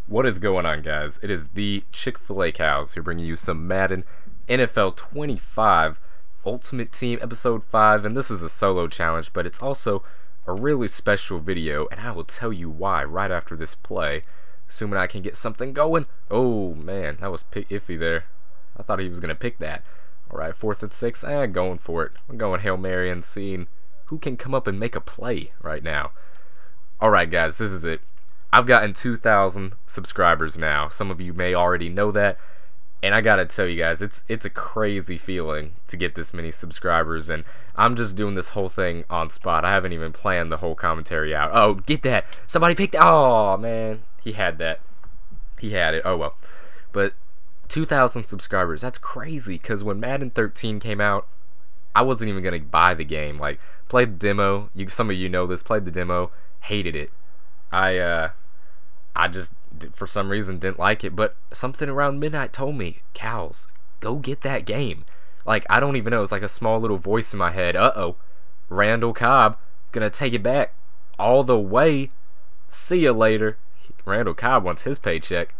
What is going on, guys? It is the Chick-fil-A-Cows here, bringing you some Madden NFL 25 Ultimate Team Episode 5, and this is a solo challenge, but it's also a really special video, and I will tell you why right after this play, assuming I can get something going. Oh man, that was iffy there. I thought he was going to pick that. Alright, 4th and 6, going for it. I'm going Hail Mary and seeing who can come up and make a play right now. Alright guys, this is it. I've gotten 2,000 subscribers now. Some of you may already know that, and I gotta tell you guys, it's a crazy feeling to get this many subscribers, and I'm just doing this whole thing on spot. I haven't even planned the whole commentary out. Oh, get that! Somebody picked. Oh man, he had that. He had it. Oh well. But 2,000 subscribers. That's crazy. Cause when Madden 13 came out, I wasn't even gonna buy the game. Like, played the demo. Some of you know this. Played the demo. Hated it. I just, for some reason, didn't like it, but something around midnight told me, Cows, go get that game. Like, I don't even know, it's like a small little voice in my head, Randall Cobb, gonna take it back all the way, see ya later. Randall Cobb wants his paycheck,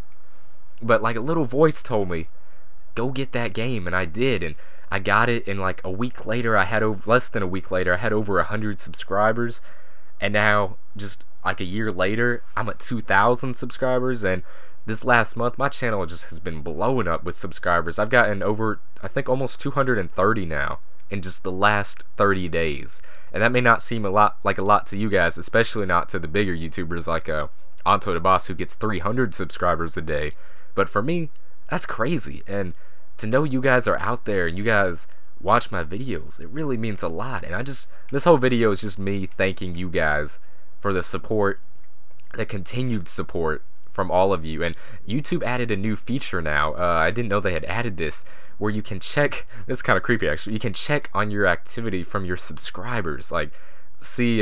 but like a little voice told me, go get that game, and I did, and I got it, and like a week later, less than a week later, I had over 100 subscribers, and now, just like a year later, I'm at 2,000 subscribers, and this last month, my channel just has been blowing up with subscribers. I've gotten over, I think, almost 230 now in just the last 30 days. And that may not seem a lot to you guys, especially not to the bigger YouTubers like Anto the Boss, who gets 300 subscribers a day. But for me, that's crazy. And to know you guys are out there and you guys watch my videos, it really means a lot. And this whole video is just me thanking you guys for the support, the continued support from all of you. And YouTube added a new feature now. I didn't know they had added this, where you can check, this is kind of creepy actually, you can check on your activity from your subscribers, like see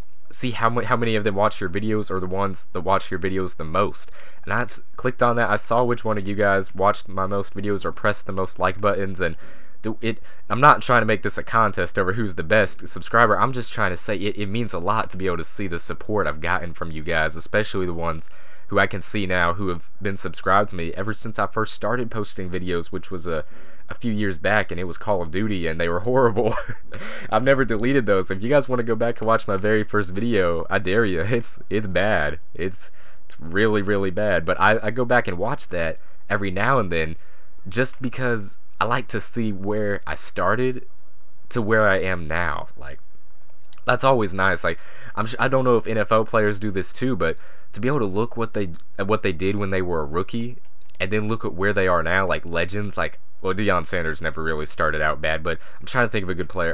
how many of them watch your videos, or the ones that watch your videos the most. And I've clicked on that. I saw which one of you guys watched my most videos or pressed the most like buttons, and I'm not trying to make this a contest over who's the best subscriber. I'm just trying to say it means a lot to be able to see the support I've gotten from you guys, especially the ones who I can see now who have been subscribed to me ever since I first started posting videos, which was a few years back, and it was Call of Duty, and they were horrible. I've never deleted those. If you guys want to go back and watch my very first video, I dare you. It's bad. It's really, really bad. But I go back and watch that every now and then, just because I like to see where I started to where I am now. Like, that's always nice. Like, I don't know if NFL players do this too, but to be able to look at what they did when they were a rookie, and then look at where they are now, like legends. Like, well, Deion Sanders never really started out bad, but I'm trying to think of a good player.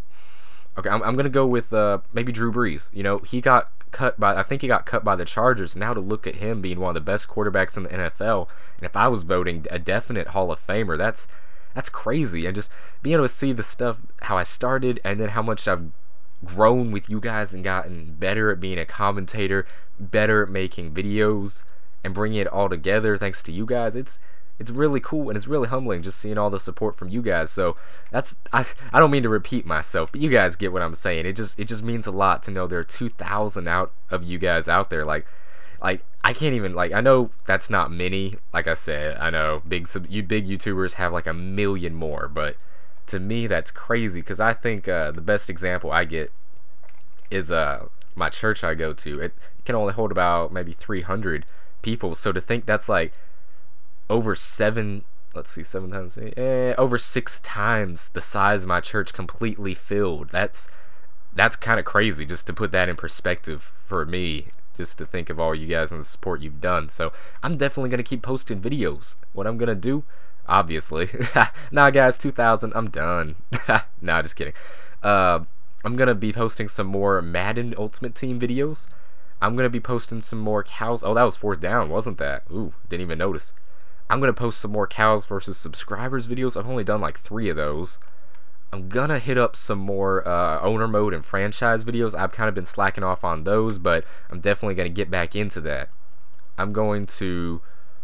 Okay, I'm gonna go with maybe Drew Brees. You know, I think he got cut by the Chargers. Now to look at him being one of the best quarterbacks in the NFL, and if I was voting a definite Hall of Famer, that's crazy. And just being able to see the stuff, how I started, and then how much I've grown with you guys and gotten better at being a commentator, better at making videos, and bringing it all together thanks to you guys. It's really cool, and it's really humbling just seeing all the support from you guys. So I don't mean to repeat myself, but you guys get what I'm saying. It just means a lot to know there are 2,000 out of you guys out there. Like I can't even, like, I know that's not many. Like I said, I know big YouTubers have like 1 million more, but to me that's crazy, because I think the best example I get is my church I go to. It can only hold about maybe 300 people, so to think that's like over 7 times, over 6 times the size of my church completely filled. That's kind of crazy, just to put that in perspective for me, just to think of all you guys and the support you've done. So I'm definitely gonna keep posting videos. What I'm gonna do, obviously, nah guys, 2,000, I'm done. Nah, just kidding. I'm gonna be posting some more Madden Ultimate Team videos. I'm gonna be posting some more Cows. Oh, that was 4th down, wasn't that? Ooh, didn't even notice. I'm gonna post some more Cows versus subscribers videos. I've only done like 3 of those. I'm gonna hit up some more owner mode and franchise videos. I've kind of been slacking off on those, but I'm definitely gonna get back into that. I'm going to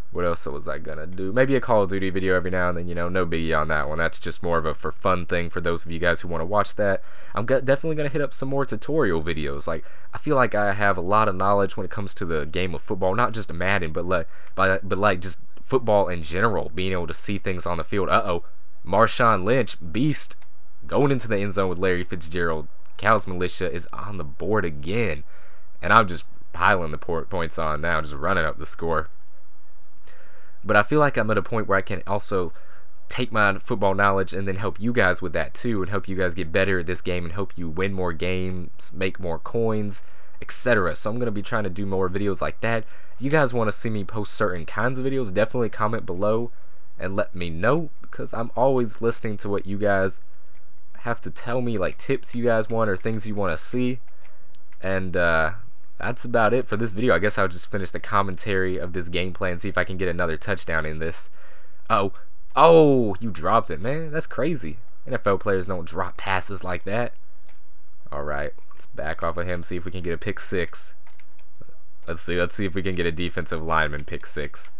What else was I gonna do? Maybe a Call of Duty video every now and then, you know, no biggie on that one. That's just more of a for fun thing for those of you guys who want to watch that. I'm definitely gonna hit up some more tutorial videos. Like, I feel like I have a lot of knowledge when it comes to the game of football, not just Madden, but like just football in general, being able to see things on the field. Marshawn Lynch, beast, going into the end zone with Larry Fitzgerald. Cow's Militia is on the board again, and I'm just piling the points on now, just running up the score. But I feel like I'm at a point where I can also take my football knowledge and then help you guys with that too, and help you guys get better at this game and help you win more games, make more coins, etc. So I'm going to be trying to do more videos like that. If you guys want to see me post certain kinds of videos, definitely comment below and let me know, because I'm always listening to what you guys have to tell me, like tips you guys want or things you want to see. And that's about it for this video. I guess I'll just finish the commentary of this gameplay and see if I can get another touchdown in this. Oh, you dropped it, man. That's crazy. NFL players don't drop passes like that. Alright, let's back off of him, see if we can get a pick six. Let's see if we can get a defensive lineman pick six.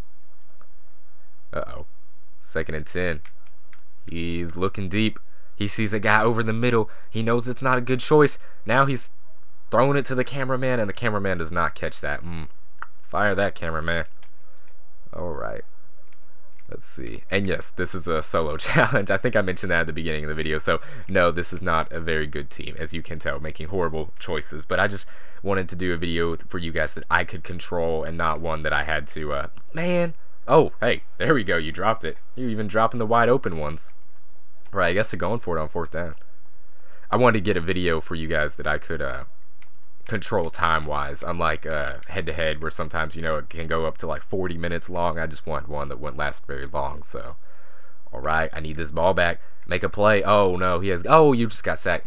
Second and 10. He's looking deep. He sees a guy over the middle. He knows it's not a good choice. Now he's throwing it to the cameraman, and the cameraman does not catch that. Fire that cameraman. Alright. Let's see. And yes, this is a solo challenge. I think I mentioned that at the beginning of the video. So, no, this is not a very good team, as you can tell, making horrible choices. But I just wanted to do a video for you guys that I could control and not one that I had to, man. Oh, hey, there we go. You dropped it. You're even dropping the wide open ones. Right, I guess they're going for it on 4th down. I wanted to get a video for you guys that I could, control time-wise, unlike head-to-head, where sometimes, you know, it can go up to like 40 minutes long. I just want one that wouldn't last very long. So, alright, I need this ball back. Make a play. Oh, no, he has... Oh, you just got sacked.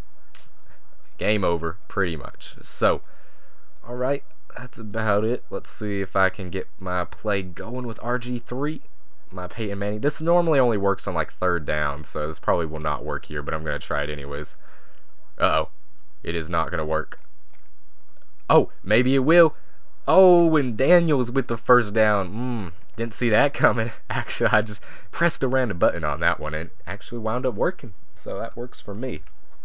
Game over, pretty much. So, alright, that's about it. Let's see if I can get my play going with RG3. My Peyton Manning. This normally only works on like 3rd down, so this probably will not work here, but I'm going to try it anyways. It is not going to work. Oh, maybe it will. Oh, and Daniels with the 1st down. Didn't see that coming. Actually, I just pressed a random button on that one, and it actually wound up working. So that works for me.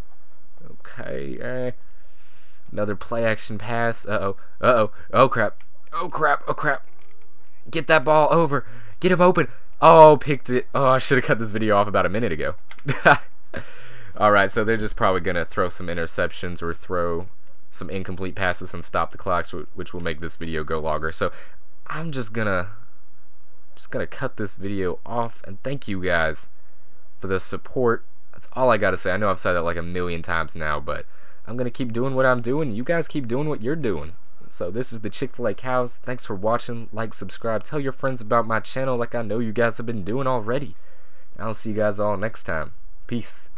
Okay. Another play action pass. Oh, crap. Oh, crap. Get that ball over. Get him open. Oh, picked it. Oh, I should have cut this video off about a minute ago. Alright, so they're just probably going to throw some interceptions or throw some incomplete passes and stop the clock, which will make this video go longer. So I'm just gonna cut this video off, and thank you guys for the support. That's all I gotta say. I know I've said that like a million times now, but I'm gonna keep doing what I'm doing. You guys keep doing what you're doing. So this is the Chick-fil-A-Cowz. Thanks for watching. Like, subscribe, tell your friends about my channel like I know you guys have been doing already. I'll see you guys all next time. Peace.